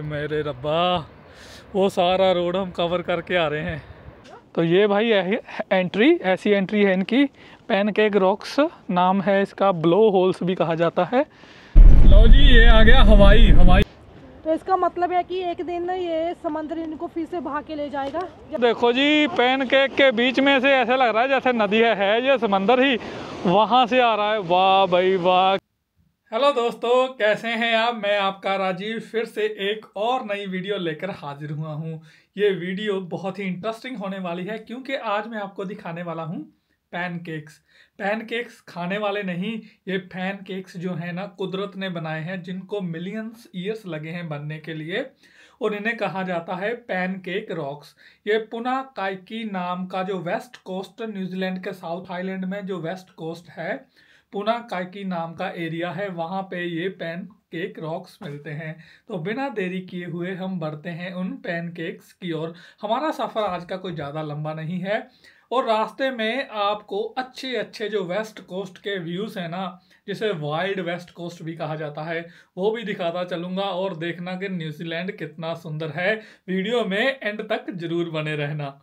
मेरे रब्बा, वो सारा रोड हम कवर करके आ रहे हैं। तो ये भाई एंट्री, ऐसी एंट्री है इनकी। पैनकेक रॉक्स नाम है इसका, ब्लो होल्स भी कहा जाता है। लो जी, ये आ गया हवाई। तो इसका मतलब है कि एक दिन ये समंदर इनको फिर से बहा के ले जाएगा। देखो जी, पैनकेक के बीच में से ऐसा लग रहा है जैसे नदी है ये समंदर ही वहाँ से आ रहा है। वाह भाई वाह। हेलो दोस्तों, कैसे हैं आप? मैं आपका राजीव फिर से एक और नई वीडियो लेकर हाजिर हुआ हूँ। ये वीडियो बहुत ही इंटरेस्टिंग होने वाली है क्योंकि आज मैं आपको दिखाने वाला हूँ पैनकेक्स खाने वाले नहीं, ये पैनकेक्स जो है ना कुदरत ने बनाए हैं, जिनको मिलियंस ईयर्स लगे हैं बनने के लिए, और इन्हें कहा जाता है पैनकेक रॉक्स। ये पुना काइकी नाम का जो वेस्ट कोस्ट, न्यूजीलैंड के साउथ आइलैंड में जो वेस्ट कोस्ट है, पुना काइकी नाम का एरिया है, वहाँ पे ये पैनकेक रॉक्स मिलते हैं। तो बिना देरी किए हुए हम बढ़ते हैं उन पैनकेक्स की ओर। हमारा सफ़र आज का कोई ज़्यादा लंबा नहीं है और रास्ते में आपको अच्छे अच्छे जो वेस्ट कोस्ट के व्यूज़ हैं ना, जिसे वाइल्ड वेस्ट कोस्ट भी कहा जाता है, वो भी दिखाता चलूँगा। और देखना कि न्यूजीलैंड कितना सुंदर है। वीडियो में एंड तक जरूर बने रहना।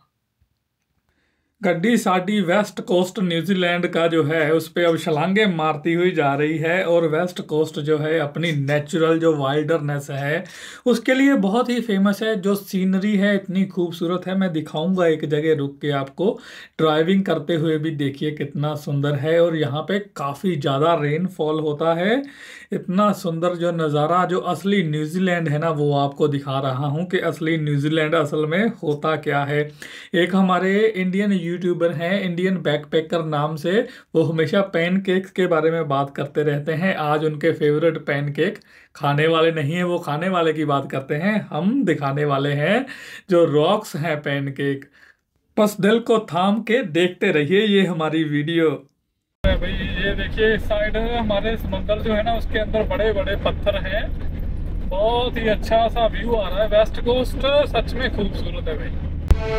गड्डी साडी वेस्ट कोस्ट न्यूजीलैंड का जो है उस पर अब छलांगे मारती हुई जा रही है। और वेस्ट कोस्ट जो है अपनी नेचुरल जो वाइल्डरनेस है उसके लिए बहुत ही फेमस है। जो सीनरी है इतनी खूबसूरत है, मैं दिखाऊंगा एक जगह रुक के आपको। ड्राइविंग करते हुए भी देखिए कितना सुंदर है। और यहाँ पे काफ़ी ज़्यादा रेनफॉल होता है। इतना सुंदर जो नज़ारा, जो असली न्यूजीलैंड है ना, वो आपको दिखा रहा हूँ कि असली न्यूजीलैंड असल में होता क्या है। एक हमारे इंडियन यूट्यूबर हैं, इंडियन बैकपैकर नाम से, वो हमेशा पैनकेक्स के बारे में बात करते रहते हैं। आज उनके फेवरेट पैनकेक खाने वाले नहीं है, वो खाने वाले की बात करते हैं, हम दिखाने वाले हैं जो रॉक्स हैं पैनकेक। बस दिल को थाम के देखते रहिए ये हमारी वीडियो। भाई ये देखिए, इस साइड हमारे समंदर जो है ना उसके अंदर बड़े बड़े पत्थर हैं। बहुत ही अच्छा सा व्यू आ रहा है। वेस्ट कोस्ट सच में खूबसूरत है भाई।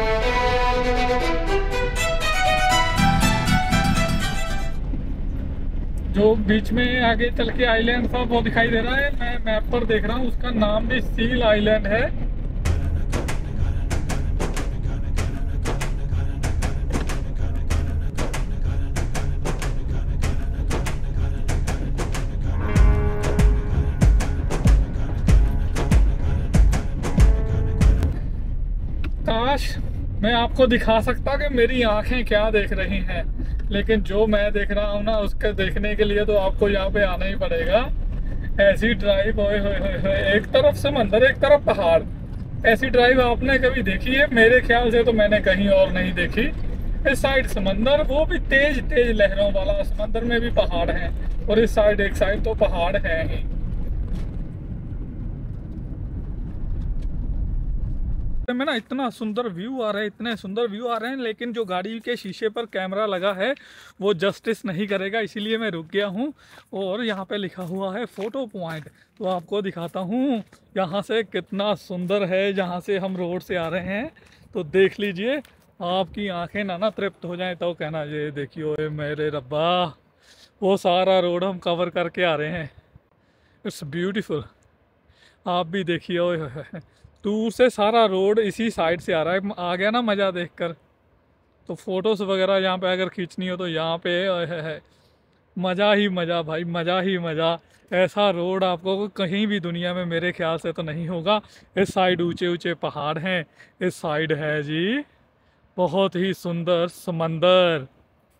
जो बीच में आगे चल के आइलैंड सा वो दिखाई दे रहा है, मैं मैप पर देख रहा हूँ, उसका नाम भी सील आइलैंड है। काश मैं आपको दिखा सकता कि मेरी आंखें क्या देख रही हैं, लेकिन जो मैं देख रहा हूँ ना उसके देखने के लिए तो आपको यहाँ पे आना ही पड़ेगा। ऐसी ड्राइव, ओए होए होए, एक तरफ समंदर एक तरफ पहाड़, ऐसी ड्राइव आपने कभी देखी है? मेरे ख्याल से तो मैंने कहीं और नहीं देखी। इस साइड समंदर, वो भी तेज तेज लहरों वाला, समंदर में भी पहाड़ है, और इस साइड एक साइड तो पहाड़ है ही। में ना इतना सुंदर व्यू आ रहा है, इतने सुंदर व्यू आ रहे हैं, लेकिन जो गाड़ी के शीशे पर कैमरा लगा है वो जस्टिस नहीं करेगा, इसीलिए मैं रुक गया हूँ। और यहाँ पे लिखा हुआ है फोटो पॉइंट, तो आपको दिखाता हूँ यहाँ से कितना सुंदर है। जहाँ से हम रोड से आ रहे हैं तो देख लीजिए, आपकी आंखें ना तृप्त हो जाएं तो कहना ये देखिए मेरे रब्बा, वो सारा रोड हम कवर करके आ रहे हैं। इट्स ब्यूटीफुल, आप भी देखिए। ओए दूर से सारा रोड इसी साइड से आ रहा है। आ गया ना मज़ा देखकर। तो फोटोज़ वगैरह यहाँ पे अगर खींचनी हो तो यहाँ पे है मज़ा ही मज़ा भाई, मज़ा ही मज़ा। ऐसा रोड आपको कहीं भी दुनिया में मेरे ख्याल से तो नहीं होगा। इस साइड ऊंचे ऊंचे पहाड़ हैं, इस साइड है जी बहुत ही सुंदर समंदर।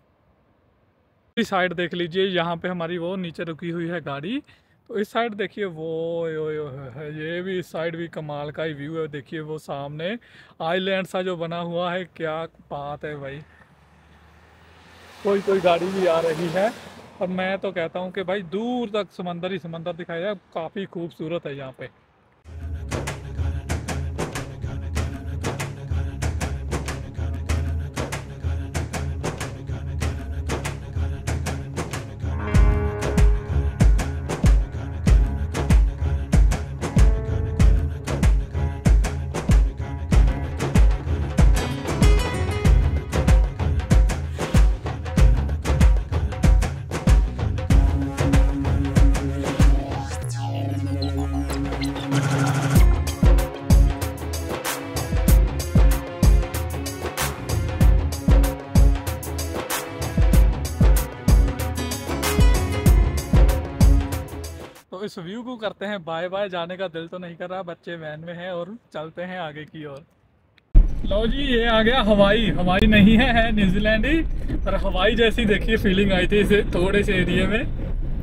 इस साइड देख लीजिए, यहाँ पे हमारी वो नीचे रुकी हुई है गाड़ी, तो इस साइड देखिए वो है, ये भी इस साइड भी कमाल का ही व्यू है। देखिए वो सामने आइलैंड सा जो बना हुआ है, क्या बात है भाई। कोई गाड़ी भी आ रही है, और मैं तो कहता हूँ कि भाई दूर तक समंदर ही समंदर दिखाई दे। काफ़ी खूबसूरत है यहाँ पे। तो इस व्यू को करते हैं बाय बाय। जाने का दिल तो नहीं कर रहा, बच्चे वैन में हैं और चलते हैं आगे की ओर। लो जी, ये आ गया हवाई। हवाई नहीं है न्यूजीलैंड ही, पर हवाई जैसी देखिए फीलिंग आई थी इसे थोड़े से एरिया में।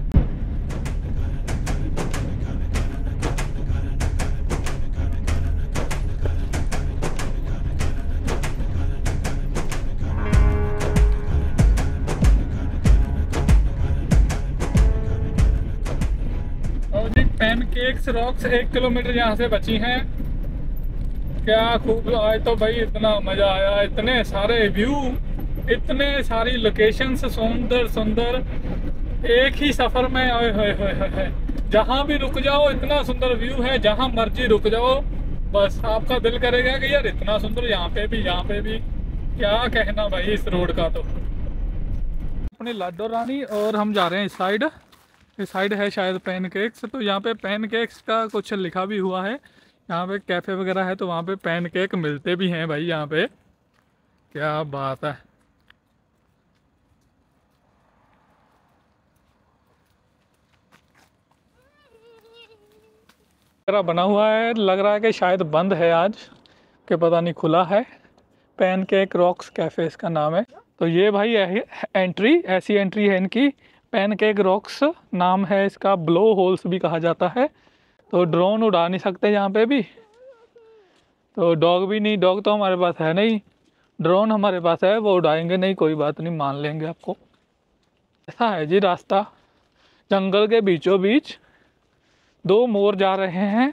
और जी पैनकेक्स रॉक्स 1 किलोमीटर यहाँ से बची हैं। क्या खूब आज तो भाई इतना मजा आया, इतने सारे व्यू, इतने सारी लोकेशंस सुंदर सुंदर एक ही सफर में। ओए होए होए होए, जहाँ भी रुक जाओ इतना सुंदर व्यू है, जहाँ मर्जी रुक जाओ बस आपका दिल करेगा कि यार इतना सुंदर यहाँ पे भी, यहाँ पे भी। क्या कहना भाई इस रोड का। तो अपनी लाडो रानी और हम जा रहे हैं इस साइड है शायद पैनकेक्स। तो यहाँ पे पैनकेक्स का कुछ लिखा भी हुआ है। यहाँ पे कैफ़े वगैरह है तो वहाँ पे पैनकेक मिलते भी हैं भाई यहाँ पे। क्या बात है। बना हुआ है, लग रहा है कि शायद बंद है आज, कि पता नहीं खुला है। पैनकेक रॉक्स कैफ़े इसका नाम है। तो ये भाई एंट्री, ऐसी एंट्री है इनकी। पैनकेक रॉक्स नाम है इसका, ब्लो होल्स भी कहा जाता है। तो ड्रोन उड़ा नहीं सकते यहाँ पे भी, तो डॉग भी नहीं, डॉग तो हमारे पास है नहीं, ड्रोन हमारे पास है, वो उड़ाएंगे नहीं, कोई बात नहीं, मान लेंगे आपको। ऐसा है जी रास्ता, जंगल के बीचों बीच 2 मोर जा रहे हैं।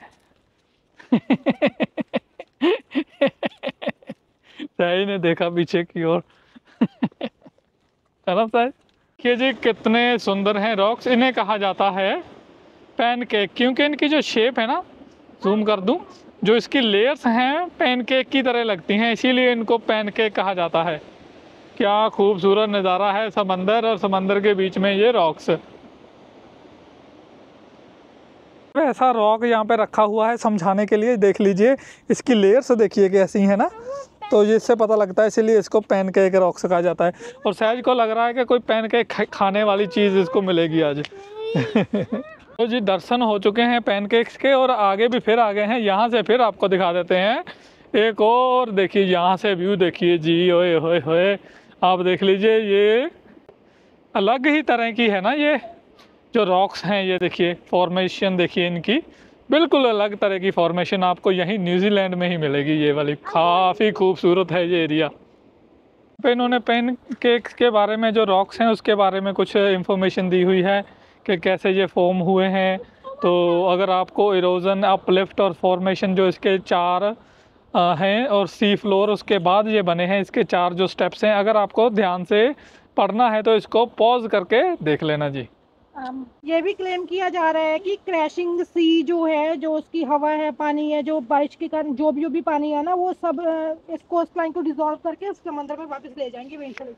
सही ने देखा पीछे की ओर। है ना सर? देखिए जी कितने सुंदर हैं रॉक्स। इन्हें कहा जाता है पैनकेक, क्योंकि इनकी जो शेप है ना, जूम कर दूं, जो इसकी लेयर्स हैं पैनकेक की तरह लगती हैं, इसीलिए इनको पैनकेक कहा जाता है। क्या खूबसूरत नज़ारा है, समंदर और समंदर के बीच में ये रॉक्स। ऐसा रॉक यहाँ पे रखा हुआ है समझाने के लिए। देख लीजिए इसकी लेयर्स देखिए कैसी है ना, तो इससे पता लगता है, इसीलिए इसको पैनकेक रॉक्स कहा जाता है। और सहज को लग रहा है कि कोई पैनकेक खाने वाली चीज़ इसको मिलेगी आज। तो जी दर्शन हो चुके हैं पैनकेक्स के, और आगे भी फिर आ गए हैं। यहाँ से फिर आपको दिखा देते हैं एक और। देखिए यहाँ से व्यू देखिए जी, ओए होए होए, आप देख लीजिए, ये अलग ही तरह की है ना ये जो रॉक्स हैं। ये देखिए फॉर्मेशन देखिए इनकी, बिल्कुल अलग तरह की फॉर्मेशन आपको यहीं न्यूजीलैंड में ही मिलेगी ये वाली। काफ़ी खूबसूरत है ये एरिया। पे इन्होंने पैनकेक्स के बारे में, जो रॉक्स हैं उसके बारे में कुछ इंफॉर्मेशन दी हुई है कि कैसे ये फॉर्म हुए हैं। तो अगर आपको इरोजन, अपलिफ्ट और फॉर्मेशन जो इसके 4 हैं, और सी फ्लोर उसके बाद ये बने हैं, इसके 4 जो स्टेप्स हैं, अगर आपको ध्यान से पढ़ना है तो इसको पॉज करके देख लेना जी। ये भी क्लेम किया जा रहा है कि क्रैशिंग सी जो है, जो उसकी हवा है, पानी है, जो बारिश के कारण जो भी पानी है ना, वो सब इस कोस्ट लाइन को डिसॉल्व करके उस समंदर में वापस ले जाएंगे इवेंचुअली।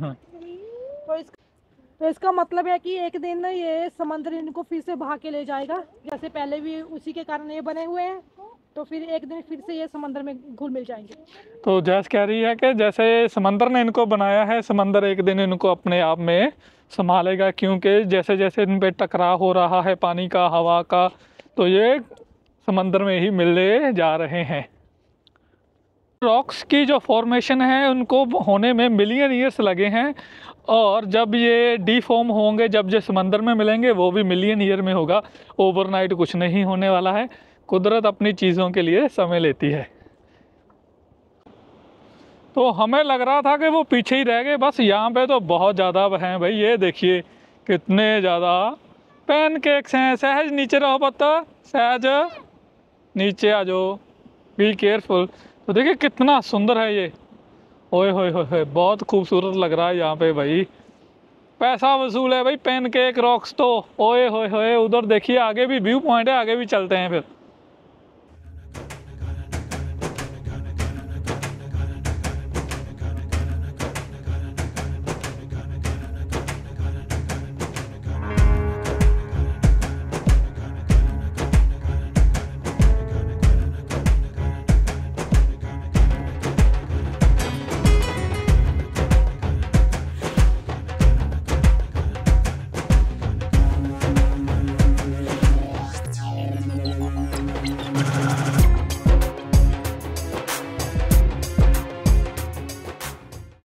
तो इसका मतलब है कि एक दिन ये समंदर इनको फिर से बहा के ले जाएगा, जैसे पहले भी उसी के कारण ये बने हुए हैं। तो फिर एक दिन फिर से ये समंदर में घुल मिल जाएंगे। तो जैस कह रही है कि जैसे समंदर ने इनको बनाया है, समंदर एक दिन इनको अपने आप में संभालेगा, क्योंकि जैसे जैसे इन पे टकराव हो रहा है पानी का, हवा का, तो ये समंदर में ही मिलने जा रहे हैं। रॉक्स की जो फॉर्मेशन है उनको होने में मिलियन ईयर्स लगे हैं, और जब ये डीफॉर्म होंगे, जब ये समंदर में मिलेंगे, वो भी मिलियन ईयर में होगा। ओवरनाइट कुछ नहीं होने वाला है। कुदरत अपनी चीज़ों के लिए समय लेती है। तो हमें लग रहा था कि वो पीछे ही रह गए बस, यहाँ पे तो बहुत ज़्यादा हैं भाई। ये देखिए कितने ज़्यादा पैनकेक्स हैं। सहज नीचे रहो, पत्ता सहज नीचे आ जाओ, बी केयरफुल। तो देखिए कितना सुंदर है ये, ओए होए होए, बहुत खूबसूरत लग रहा है यहाँ पे भाई। पैसा वसूल है भाई पैनकेक रॉक्स तो, ओए होए होए। उधर देखिए आगे भी व्यू पॉइंट है, आगे भी चलते हैं फिर।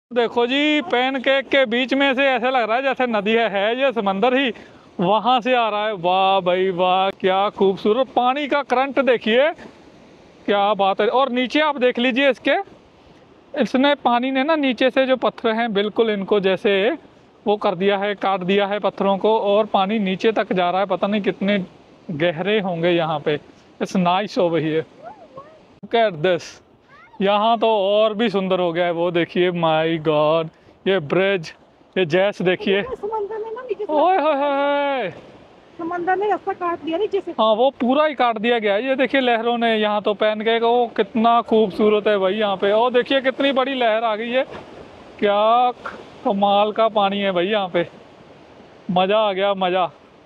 देखो जी, पैनकेक के बीच में से ऐसे लग रहा है जैसे नदी है ये समंदर ही वहां से आ रहा है। वाह भाई वाह, क्या खूबसूरत पानी का करंट देखिए, क्या बात है। और नीचे आप देख लीजिए इसने पानी ने ना नीचे से जो पत्थर हैं बिल्कुल इनको जैसे वो कर दिया है, काट दिया है पत्थरों को, और पानी नीचे तक जा रहा है। पता नहीं कितने गहरे होंगे यहाँ पे। It's nice over here, look at this. यहाँ तो और भी सुंदर हो गया है। वो देखिए, माय गॉड, ये ब्रिज, ये जैस देखिए। समंदर ने ना नीचे से ओए होए होए, समंदर ने रास्ता काट दिया नीचे से। हाँ वो पूरा ही काट दिया गया है। ये देखिए लहरों ने यहाँ तो पैनकेक, वो कितना खूबसूरत है भाई यहाँ पे। और देखिए कितनी बड़ी लहर आ गई है, क्या कमाल का पानी है भाई यहाँ पे, मजा आ गया मजा।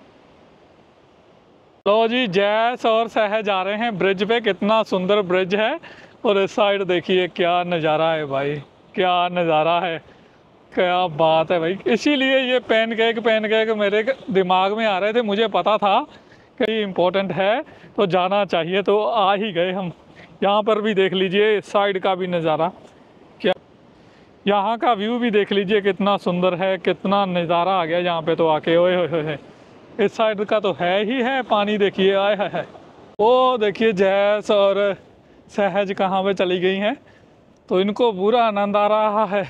लो जी, जैस और सह जा रहे हैं ब्रिज पे, कितना सुंदर ब्रिज है। और इस साइड देखिए क्या नज़ारा है भाई, क्या नज़ारा है, क्या बात है भाई। इसीलिए ये पैनकेक मेरे दिमाग में आ रहे थे, मुझे पता था कि इम्पोर्टेंट है तो जाना चाहिए, तो आ ही गए हम। यहाँ पर भी देख लीजिए, इस साइड का भी नज़ारा, क्या यहाँ का व्यू भी देख लीजिए कितना सुंदर है, कितना नज़ारा आ गया यहाँ पे तो आके। ओए होए होए, इस साइड का तो है ही है पानी, देखिए आए है। वो देखिए जैस और सहज कहाँ पे चली गई हैं, तो इनको पूरा आनंद आ रहा है।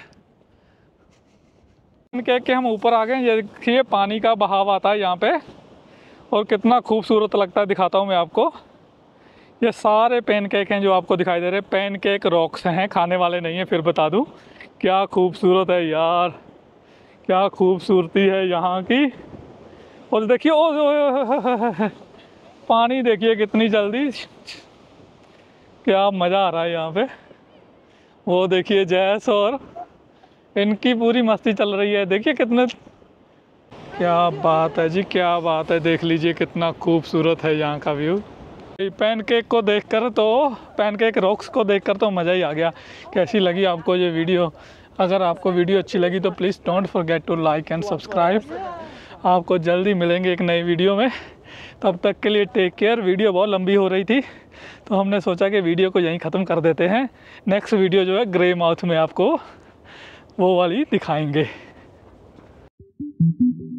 कह के हम ऊपर आ गए। ये देखिए पानी का बहाव आता है यहाँ पे, और कितना खूबसूरत लगता है, दिखाता हूँ मैं आपको। ये सारे पैनकेक हैं जो आपको दिखाई दे रहे हैं, पैनकेक रॉक्स हैं, खाने वाले नहीं हैं। फिर बता दूँ, क्या खूबसूरत है यार, क्या खूबसूरती है यहाँ की। और देखिए ओ पानी देखिए कितनी जल्दी, क्या मज़ा आ रहा है यहाँ पे। वो देखिए जैस और इनकी पूरी मस्ती चल रही है, देखिए कितने, क्या बात है जी, क्या बात है। देख लीजिए कितना खूबसूरत है यहाँ का व्यू। पैनकेक को देखकर तो, पैनकेक रॉक्स को देखकर तो मज़ा ही आ गया। कैसी लगी आपको ये वीडियो? अगर आपको वीडियो अच्छी लगी तो please don't forget to like and subscribe. आपको जल्दी मिलेंगे एक नई वीडियो में, तब तक के लिए टेक केयर। वीडियो बहुत लंबी हो रही थी तो हमने सोचा कि वीडियो को यहीं ख़त्म कर देते हैं। नेक्स्ट वीडियो जो है ग्रे माउथ में आपको वो वाली दिखाएंगे।